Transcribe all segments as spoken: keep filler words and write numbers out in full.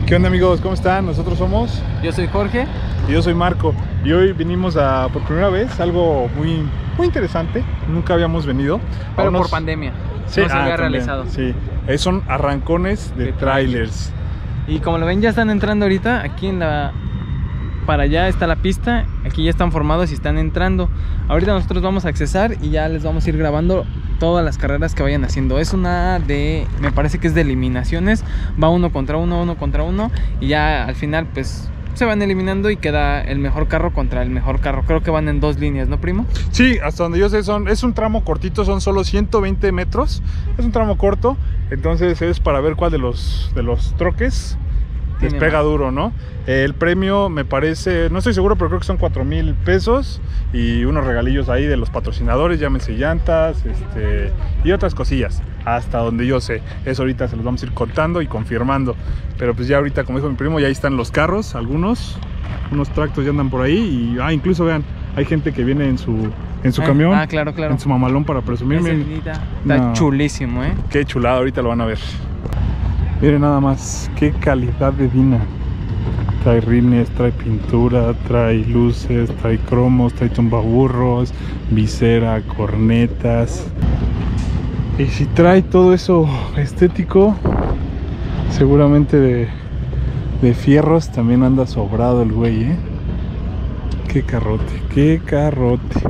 ¿Qué onda, amigos? ¿Cómo están? Nosotros somos... Yo soy Jorge. Y yo soy Marco. Y hoy vinimos a, por primera vez, algo muy, muy interesante. Nunca habíamos venido. Pero unos... por pandemia. Sí, no se ah, había también, realizado. Sí, eh, son arrancones de, de trailers. Y como lo ven, ya están entrando ahorita. Aquí en la... Para allá está la pista. Aquí ya están formados y están entrando. Ahorita nosotros vamos a accesar y ya les vamos a ir grabando todas las carreras que vayan haciendo. Es una de... Me parece que es de eliminaciones. Va uno contra uno, uno contra uno. Y ya al final pues... se van eliminando y queda el mejor carro contra el mejor carro. Creo que van en dos líneas, ¿no, primo? Sí, hasta donde yo sé son, es un tramo cortito, son solo ciento veinte metros. Es un tramo corto, entonces es para ver cuál de los, de los troques les pega más duro, ¿no? El premio me parece, no estoy seguro, pero creo que son cuatro mil pesos y unos regalillos ahí de los patrocinadores, llámense llantas, este, y otras cosillas, hasta donde yo sé. Eso ahorita se los vamos a ir contando y confirmando. Pero pues ya ahorita, como dijo mi primo, ya ahí están los carros, algunos, unos tractos ya andan por ahí y ah, incluso vean, hay gente que viene en su, en su ah, camión, ah, claro, claro. en su mamalón para presumirme. Está no, chulísimo, ¿eh? Qué chulada, ahorita lo van a ver. Miren nada más, qué calidad de Dina. Trae rines, trae pintura, trae luces, trae cromos, trae tumbaburros, visera, cornetas. Y si trae todo eso estético, seguramente de, de fierros también anda sobrado el güey, ¿eh? Qué carrote, qué carrote.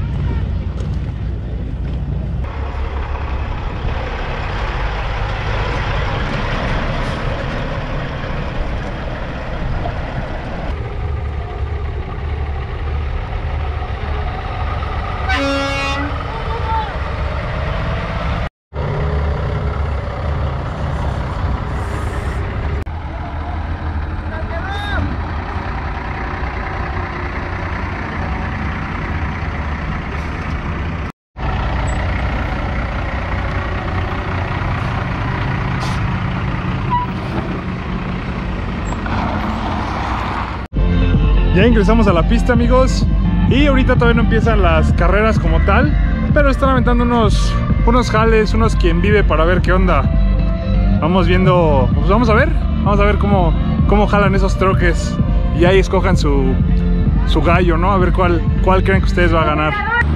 Ya ingresamos a la pista, amigos, y ahorita todavía no empiezan las carreras como tal, pero están aventando unos, unos jales, unos quien vive para ver qué onda. Vamos viendo, pues vamos a ver, vamos a ver cómo, cómo jalan esos troques y ahí escojan su, su gallo, ¿no? A ver cuál, cuál creen que ustedes va a ganar.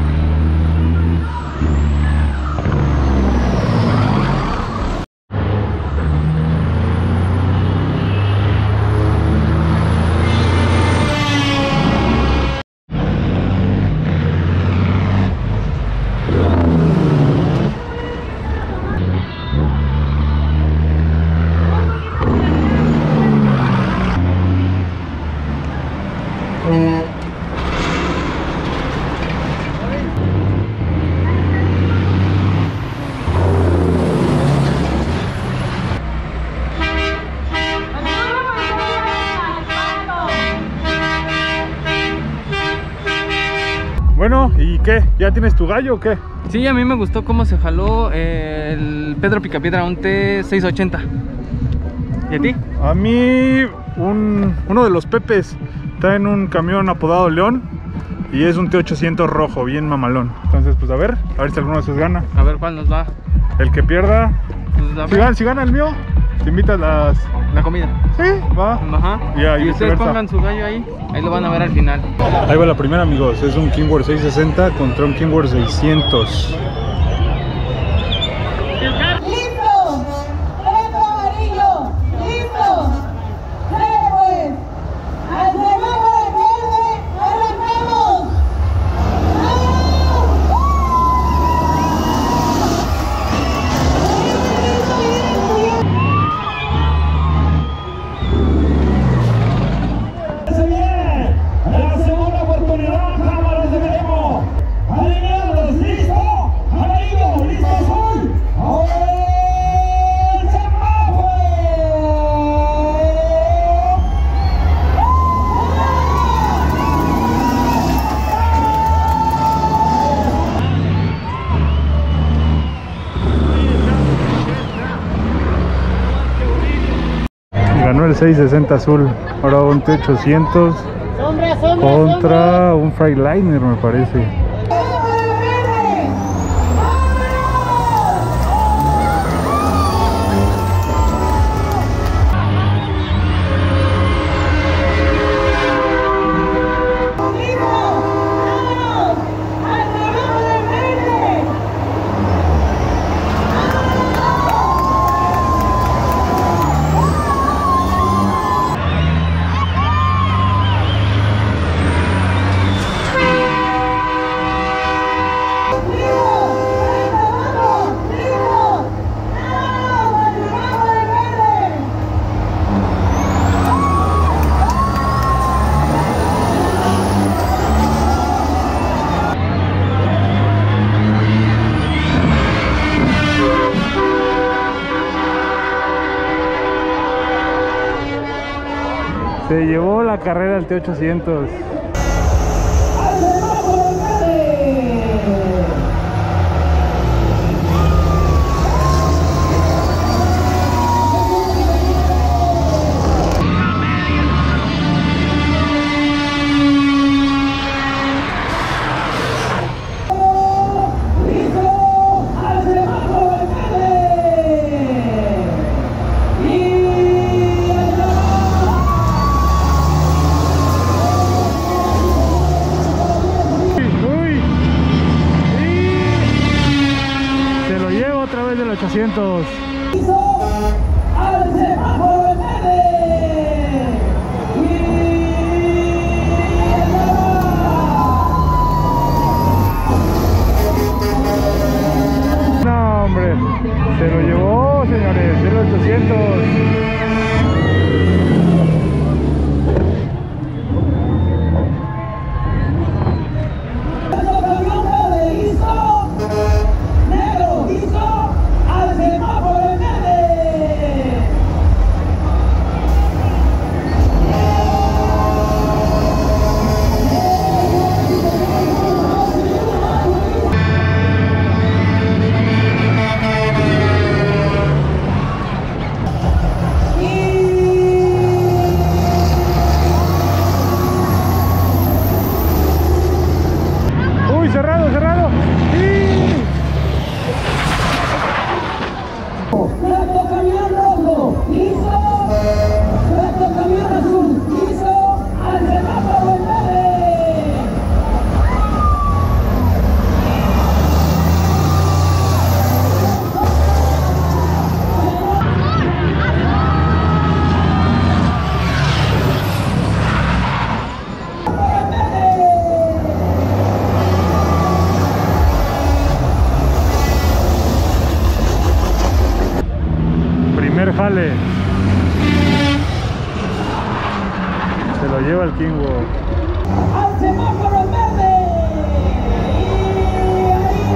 Bueno, ¿y qué? ¿Ya tienes tu gallo o qué? Sí, a mí me gustó cómo se jaló el Pedro Picapiedra, un T seiscientos ochenta. ¿Y a ti? A mí, un, uno de los Pepes está en un camión apodado León y es un T ochocientos rojo, bien mamalón. Entonces, pues a ver, a ver si alguno de esos gana. A ver cuál nos va. El que pierda, pues, si, gana, si gana el mío, te invitas las... la comida. Sí, va. Ajá. Ya, y, y ustedes pongan su gallo ahí, ahí lo van a ver al final. Ahí va la primera, amigos, es un Kenworth seiscientos sesenta contra un Kenworth seiscientos. Ganó el seiscientos sesenta azul, ahora un T ochocientos contra un Freightliner, me parece. carrera el T ochocientos. ochocientos. Al semáforo en verde. No, hombre, se lo llevó, señores, el ochocientos. Cerrado, cerrado. ¡Sí! Plato camión rojo, listo. Plato camión azul, listo. Al semáforo en verde. Primer jale. Se lo lleva el Kingo. Al semáforo en verde. Y ahí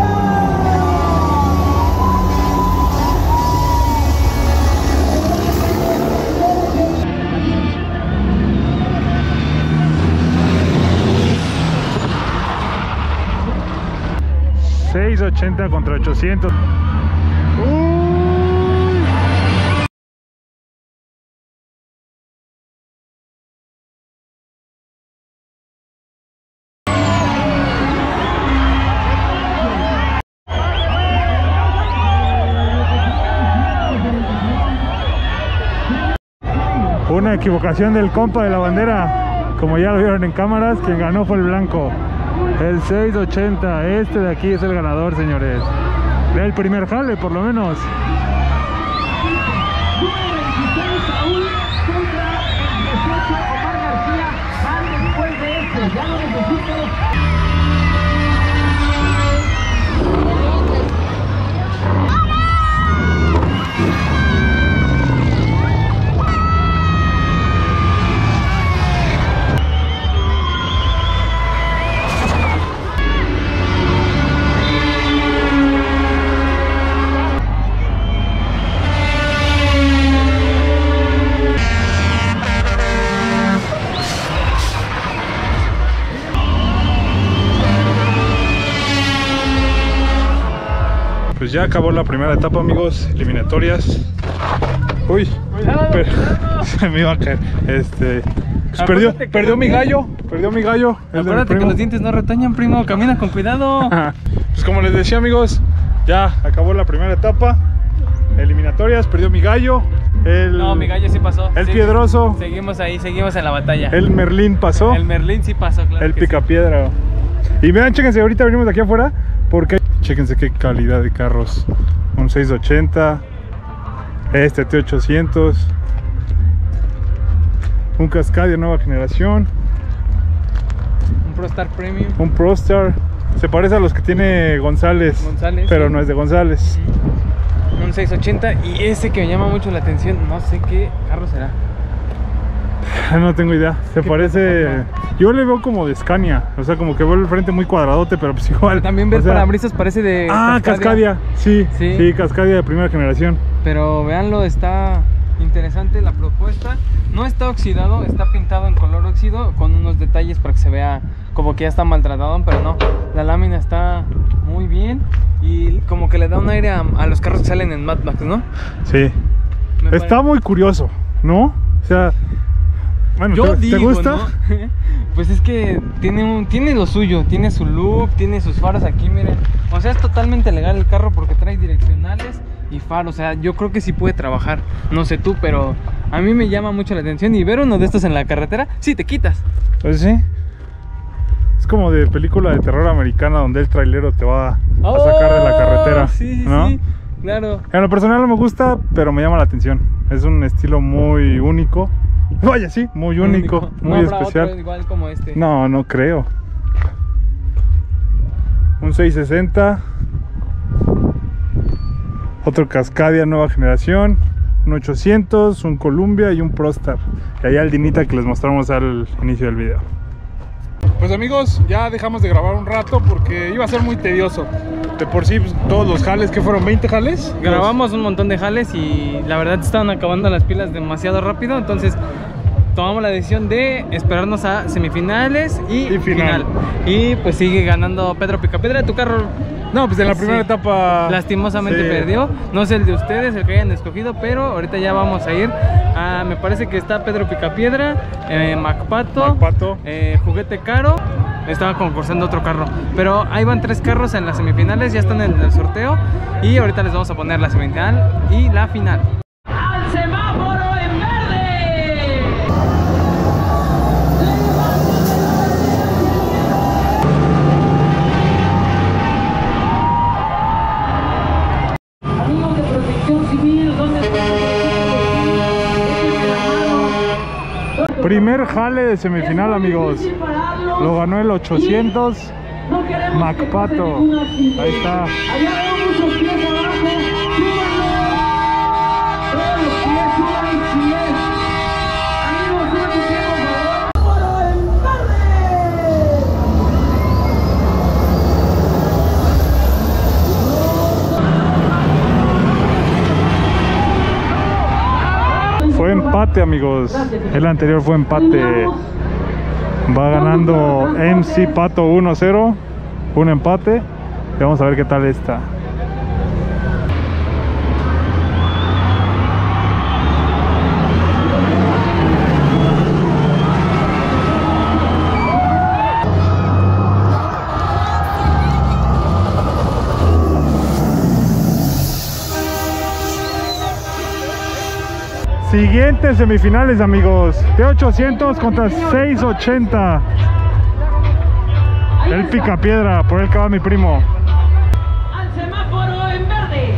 seiscientos ochenta contra ochocientos. Uh. Una equivocación del compa de la bandera, como ya lo vieron en cámaras. Quien ganó fue el blanco, el seiscientos ochenta. Este de aquí es el ganador, señores, del primer jale por lo menos. Pues ya acabó la primera etapa, amigos, eliminatorias. Uy, pero, se me iba a caer. Este, pues perdió, perdió mi gallo, perdió mi gallo. El Acuérdate que los dientes no retoñan, primo, camina con cuidado. Pues como les decía, amigos, ya acabó la primera etapa, eliminatorias, perdió mi gallo. El, no, mi gallo sí pasó. El sí, piedroso. Seguimos ahí, seguimos en la batalla. El Merlín pasó. El Merlín sí pasó, claro. El picapiedra. Sí. Y vean, chéquense, ahorita venimos de aquí afuera porque chéquense qué calidad de carros. Un seiscientos ochenta, este T ochocientos, un Cascadia nueva generación, un ProStar Premium, un ProStar. Se parece a los que tiene González, González pero sí. no es de González. Un seiscientos ochenta y ese que me llama mucho la atención, no sé qué carro será. No tengo idea, se parece... Pasa? Yo le veo como de Scania, o sea, como que veo el frente muy cuadradote, pero pues igual. Pero también ver o sea... parabrisas parece de Ah, Cascadia, sí, sí, sí, sí, Cascadia de primera generación. Pero véanlo, está... interesante la propuesta. No está oxidado, está pintado en color óxido con unos detalles para que se vea como que ya está maltratado, pero no, la lámina está muy bien y como que le da un aire a, a los carros que salen en Mad Max, ¿no? Sí. Me Está parece. muy curioso, ¿no? O sea, bueno, Yo ¿te, digo, ¿te gusta? ¿no? Pues es que tiene, un, tiene lo suyo, tiene su look, tiene sus faros aquí, miren. O sea, es totalmente legal el carro porque trae direccionales y faros. O sea, yo creo que sí puede trabajar. No sé tú, pero a mí me llama mucho la atención. Y ver uno de estos en la carretera, sí, te quitas. Pues sí. Es como de película de terror americana donde el trailero te va a sacar de la carretera. Sí, sí, ¿no? sí, claro. En lo personal no me gusta, pero me llama la atención. Es un estilo muy único. Vaya, sí, muy único, ¿No muy habrá especial. otro igual como este? No, no creo. Un seiscientos sesenta. Otro Cascadia nueva generación. Un ochocientos, un Columbia y un Prostar. Y allá el Dinita que les mostramos al inicio del video. Pues amigos, ya dejamos de grabar un rato porque iba a ser muy tedioso. De por sí, pues, todos los jales, que fueron veinte jales. Grabamos un montón de jales y la verdad estaban acabando las pilas demasiado rápido, entonces tomamos la decisión de esperarnos a semifinales y, Y final. final. Y pues sigue ganando Pedro Picapiedra. Tu carro No, pues en la primera sí, etapa lastimosamente sí. perdió. No sé el de ustedes, el que hayan escogido, pero ahorita ya vamos a ir. Ah, me parece que está Pedro Picapiedra, eh, Macpato, Macpato. eh, Juguete Caro. Estaba concursando otro carro, pero ahí van tres carros en las semifinales, ya están en el sorteo y ahorita les vamos a poner la semifinal y la final. ¡Al semáforo en verde! Amigos de Protección Civil, ¿dónde están? Primer jale de semifinal, amigos. Lo ganó el ochocientos. No queremos Macpato. que pase ningún accidente. Ahí está. Allá veo muchos pies abajo. ¡Súbanlo! Todos los pies, suban pies. Amigos, suban sus pies, por favor. ¡Semáforo en verde! Fue empate, amigos. El anterior fue empate. Va ganando M C Pato uno cero. Un empate. Y vamos a ver qué tal está. Siguientes semifinales, amigos. T ochocientos contra seiscientos ochenta. El Picapiedra, por el que va mi primo. ¡Al semáforo en verde!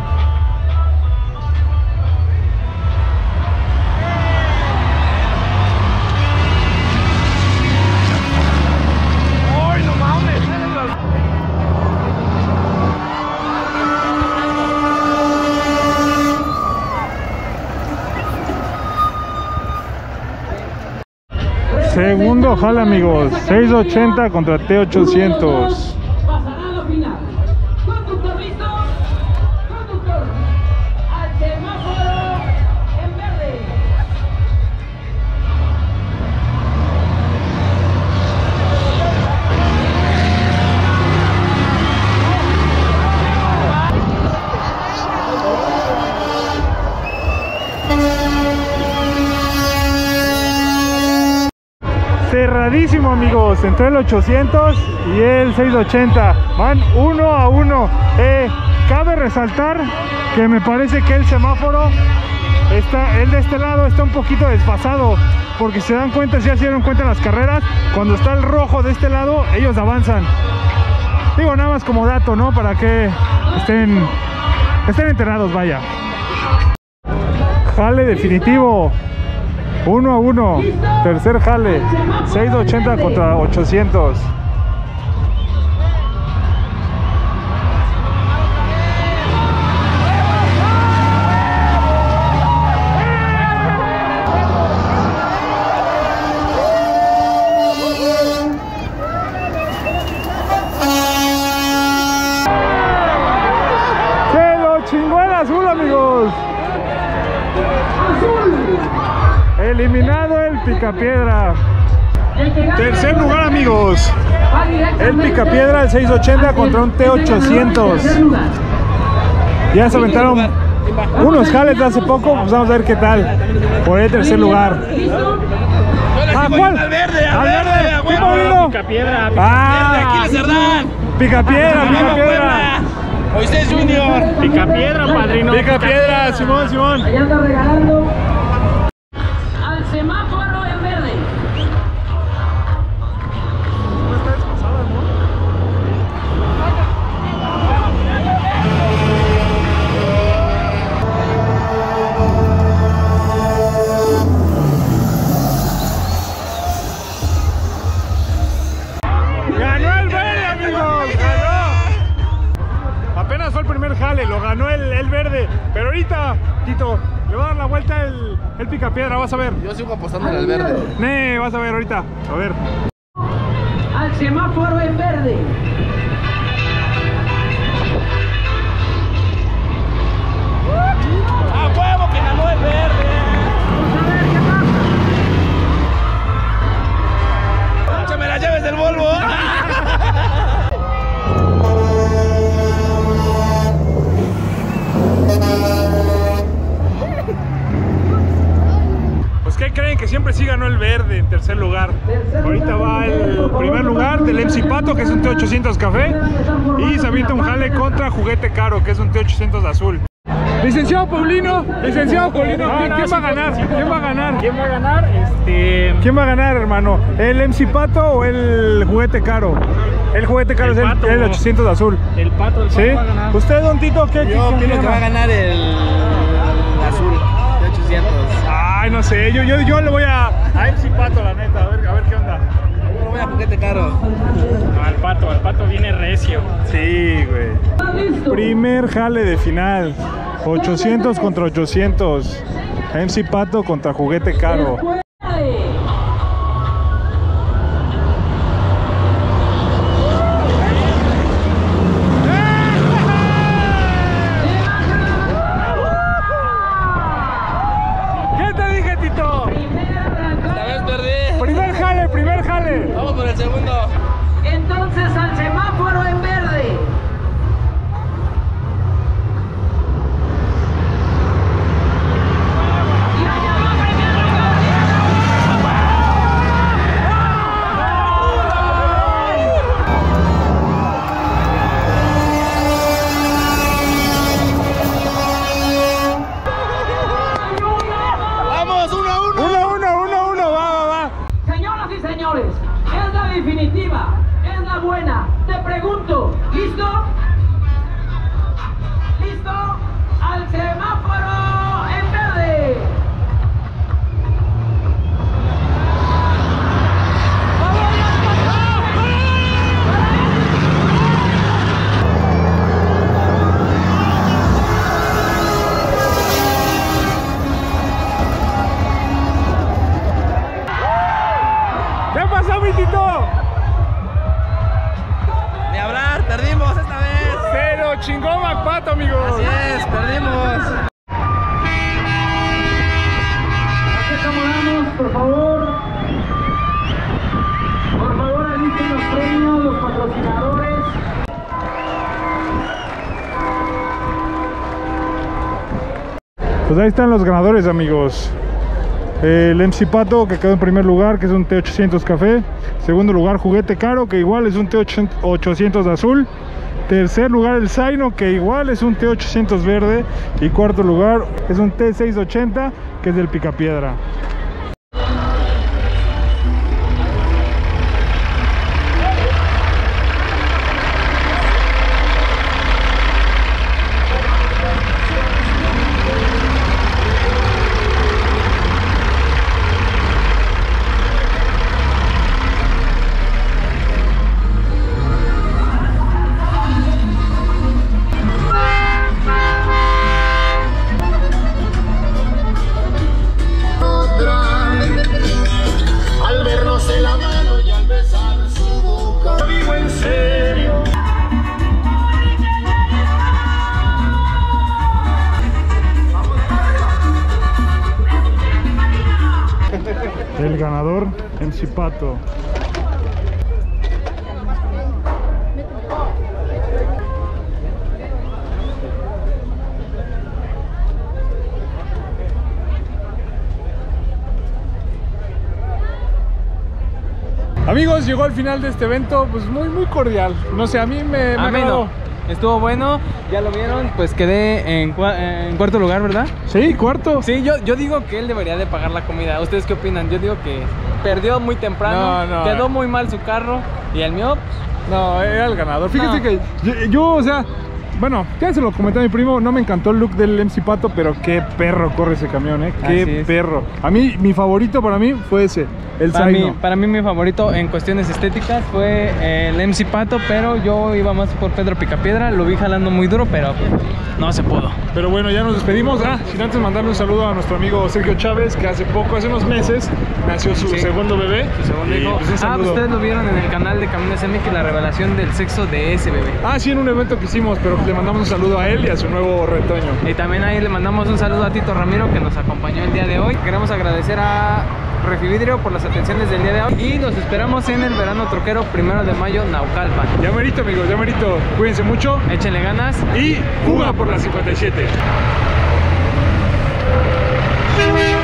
Segundo jale, amigos. seiscientos ochenta contra T ochocientos. Pasará a la final. Conductor listo. Conductor. Al semáforo en verde. Cerradísimo, amigos, entre el ochocientos y el seiscientos ochenta. Van uno a uno. Eh, cabe resaltar que me parece que el semáforo está, el de este lado está un poquito desfasado, porque si se dan cuenta, si ya se dieron cuenta en las carreras, cuando está el rojo de este lado, ellos avanzan. Digo, nada más como dato, ¿no? Para que estén, estén enterados, vaya. Jale definitivo. uno a uno. Tercer jale. seiscientos ochenta contra ochocientos. Se lo chingó el azul, amigos. Eliminado el Picapiedra. Tercer lugar, amigos. El Picapiedra, el seiscientos ochenta contra un T ochocientos. Ya se aventaron unos jales de hace poco. Pues vamos a ver qué tal. Por el tercer lugar. ¿A cuál? Al verde, al verde. a ¿Qué huevo. Paulino? Picapiedra, Ah, Aquiles Cerdán. Picapiedra, Picapiedra. Moisés Junior. Picapiedra, padrino. Picapiedra, Simón, Simón. Allá anda regalando al semáforo en verde. Ganó el verde, amigos, ganó. Apenas fue el primer jale, lo ganó el, el verde. Pero ahorita, Tito, le va a dar la vuelta el, el Picapiedra, vas a ver. Yo sigo apostando en el verde. Ne, vas a ver ahorita, a ver. Al semáforo en verde. ¡A huevo que ganó el verde! Vamos a ver qué pasa. ¡Que me la lleves del Volvo! Pues ¿qué creen? Que siempre sí ganó el verde en tercer lugar. Ahorita va el primer lugar del M C Pato, que es un T ochocientos café. Y se avienta un jale contra Juguete Caro, que es un T ochocientos azul. Licenciado Paulino, licenciado Paulino, ¿quién, quién va a ganar? ¿Quién va a ganar? ¿Quién va a ganar? Este... ¿Quién va a ganar, hermano? ¿El M C Pato o el Juguete Caro? El Juguete Caro El es Pato. el, el ochocientos azul. El pato, el pato ¿Sí? va a ganar. ¿Usted, don Tito, qué? Yo quién opino que gana? va a ganar el azul de ochocientos. Ay, no sé, yo, yo, yo le voy a, a M C Pato, la neta, a ver, a ver qué onda. Yo no voy a Juguete Caro. No, al pato, el pato viene recio. Sí, güey. Listo. Primer jale de final. ochocientos contra ochocientos. M C Pato contra Juguete Caro. ¿Qué te dije, Tito? Esta vez perdí. Primer jale, primer jale. Vamos por el segundo. Entonces al semáforo en verde. Y allá va primer lugar. Vamos, uno a uno. Uno, uno, uno, uno, va, va, va. Señoras y señores, es la definitiva, es la buena. Te pregunto, ¿listo? ¿Listo? Al semáforo en verde. ¿Qué pasó, mi Tito? Ni hablar, perdimos esta vez. Pero chingó MacPato, amigos. Así es, perdimos. Aquí acomodamos, por favor. Por favor, alisten los premios, los patrocinadores. Pues ahí están los ganadores, amigos. El M C Pato, que quedó en primer lugar, que es un T ochocientos café. Segundo lugar, Juguete Caro, que igual es un T ochocientos azul. Tercer lugar, el Zaino, que igual es un T ochocientos verde. Y cuarto lugar es un T seiscientos ochenta, que es del Picapiedra. Otra M C Pato. Amigos, llegó al final de este evento, pues muy muy cordial. No sé, a mí me, me Ameno. Estuvo bueno, ya lo vieron, pues quedé en, cua en cuarto lugar, ¿verdad? Sí, cuarto. Sí, yo, yo digo que él debería de pagar la comida. ¿Ustedes qué opinan? Yo digo que perdió muy temprano, No, no, quedó eh. muy mal su carro y el mío, No, era el ganador. Fíjense No. que yo, yo, o sea, bueno, ya se lo comenté a mi primo, no me encantó el look del M C Pato, pero qué perro corre ese camión, ¿eh? Así Qué es. perro. A mí, mi favorito para mí fue ese, el para mí, Zaino. para mí mi favorito en cuestiones estéticas fue el M C Pato, pero yo iba más por Pedro Picapiedra, lo vi jalando muy duro, pero no se pudo. Pero bueno, ya nos despedimos. Ah, sin antes mandarle un saludo a nuestro amigo Sergio Chávez, que hace poco, hace unos meses, nació su Sí. segundo bebé. Su segundo Y, hijo. pues, un Ah, saludo. ustedes lo vieron en el canal de Caminos M X, la revelación del sexo de ese bebé. Ah, sí, en un evento que hicimos, pero le mandamos un saludo a él y a su nuevo retoño. Y también ahí le mandamos un saludo a Tito Ramiro, que nos acompañó el día de hoy. Queremos agradecer a Refividrio por las atenciones del día de hoy y los esperamos en el verano troquero primero de mayo, Naucalpan. Ya merito, amigos, ya merito. Cuídense mucho Échenle ganas. y juga por la cincuenta y siete.